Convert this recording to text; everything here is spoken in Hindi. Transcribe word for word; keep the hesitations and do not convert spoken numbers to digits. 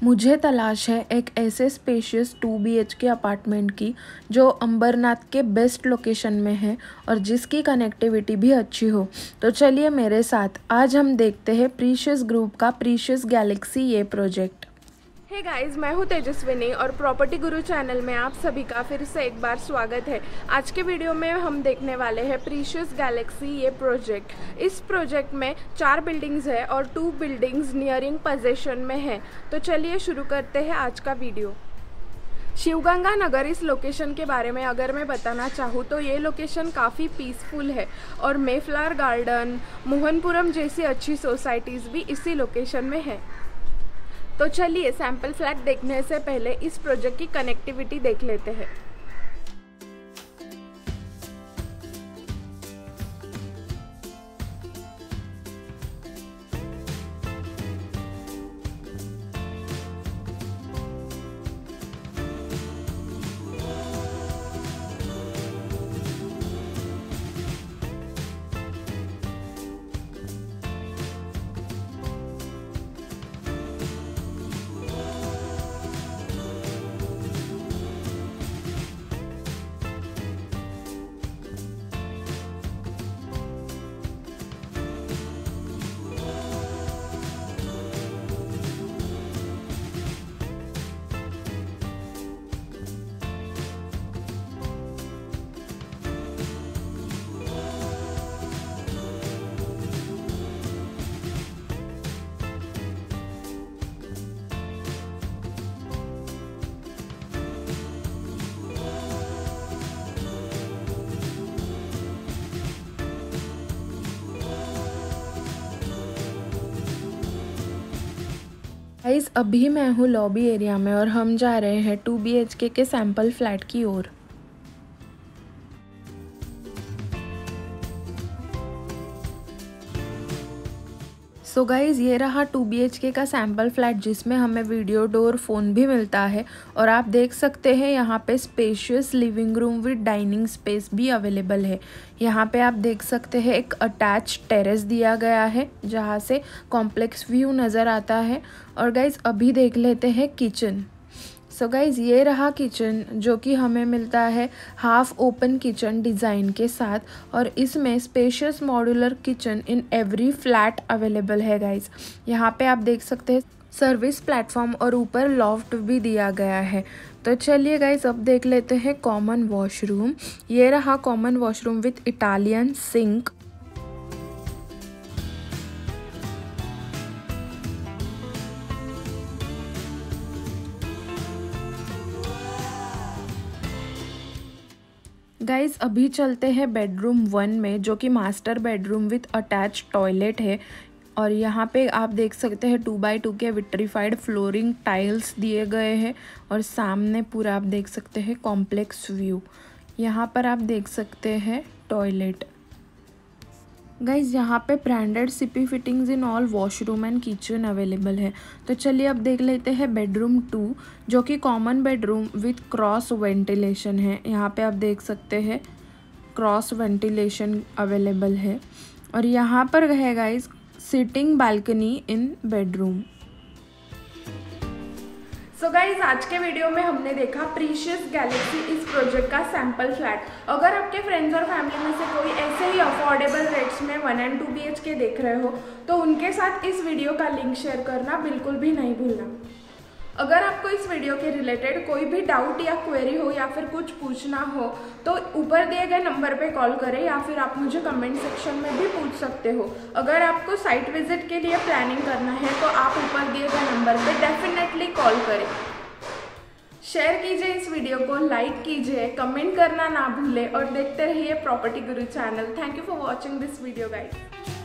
मुझे तलाश है एक ऐसे spacious two B H K apartment की जो अंबरनाथ के बेस्ट लोकेशन में है और जिसकी कनेक्टिविटी भी अच्छी हो। तो चलिए मेरे साथ आज हम देखते हैं प्रीशियस ग्रुप का प्रीशियस गैलेक्सी ये प्रोजेक्ट। हे गाइस, मैं हूँ तेजस्विनी और प्रॉपर्टी गुरु चैनल में आप सभी का फिर से एक बार स्वागत है। आज के वीडियो में हम देखने वाले हैं प्रीशियस गैलेक्सी ये प्रोजेक्ट। इस प्रोजेक्ट में चार बिल्डिंग्स है और टू बिल्डिंग्स नियरिंग पोजीशन में है। तो चलिए शुरू करते हैं आज का वीडियो। शिवगंगा नगर इस लोकेशन के बारे में अगर मैं बताना चाहूँ तो ये लोकेशन काफ़ी पीसफुल है और मेफ्लावर गार्डन, मोहनपुरम जैसी अच्छी सोसाइटीज़ भी इसी लोकेशन में है। तो चलिए सैंपल फ्लैट देखने से पहले इस प्रोजेक्ट की कनेक्टिविटी देख लेते हैं। गाइस अभी मैं हूँ लॉबी एरिया में और हम जा रहे हैं टू बी एच के के सैंपल फ्लैट की ओर। सो गाइज़ ये रहा टू बी एच के का सैम्पल फ्लैट जिसमें हमें वीडियो डोर फ़ोन भी मिलता है और आप देख सकते हैं यहाँ पे spacious living room with dining space भी अवेलेबल है। यहाँ पे आप देख सकते हैं एक अटैच टेरेस दिया गया है जहाँ से कॉम्प्लेक्स व्यू नज़र आता है। और गाइज़ अभी देख लेते हैं किचन। सो so गाइज़ ये रहा किचन जो कि हमें मिलता है हाफ ओपन किचन डिज़ाइन के साथ और इसमें spacious modular kitchen in every flat available है। गाइज़ यहाँ पे आप देख सकते हैं सर्विस प्लेटफॉर्म और ऊपर लॉफ्ट भी दिया गया है। तो चलिए गाइज़ अब देख लेते हैं कॉमन वॉशरूम। ये रहा common washroom with Italian sink. Guys अभी चलते हैं बेडरूम वन में जो कि master bedroom with attach toilet है और यहाँ पे आप देख सकते हैं टू बाई टू के विट्रीफाइड फ्लोरिंग टाइल्स दिए गए हैं और सामने पूरा आप देख सकते हैं कॉम्प्लेक्स व्यू। यहाँ पर आप देख सकते हैं टॉयलेट। गाइज़ यहाँ पे branded CP fittings in all washroom and kitchen available है। तो चलिए अब देख लेते हैं बेडरूम टू जो कि common bedroom with cross ventilation है। यहाँ पे आप देख सकते हैं क्रॉस वेंटिलेशन अवेलेबल है और यहाँ पर है guys sitting balcony in bedroom. So so guys आज के वीडियो में हमने देखा प्रीशियस गैलेक्सी इस प्रोजेक्ट का सैंपल फ्लैट। अगर आपके फ्रेंड्स और फैमिली में से कोई ऐसे ही अफोर्डेबल रेट्स में one and two B H K देख रहे हो तो उनके साथ इस वीडियो का लिंक शेयर करना बिल्कुल भी नहीं भूलना। अगर आपको इस वीडियो के रिलेटेड कोई भी डाउट या क्वेरी हो या फिर कुछ पूछना हो तो ऊपर दिए गए नंबर पे कॉल करें या फिर आप मुझे कमेंट सेक्शन में भी पूछ सकते हो। अगर आपको साइट विजिट के लिए प्लानिंग करना है तो आप ऊपर दिए गए नंबर पे डेफिनेटली कॉल करें। शेयर कीजिए इस वीडियो को, लाइक कीजिए, कमेंट करना ना भूलें और देखते रहिए Property Guru channel. Thank you for watching this video guys.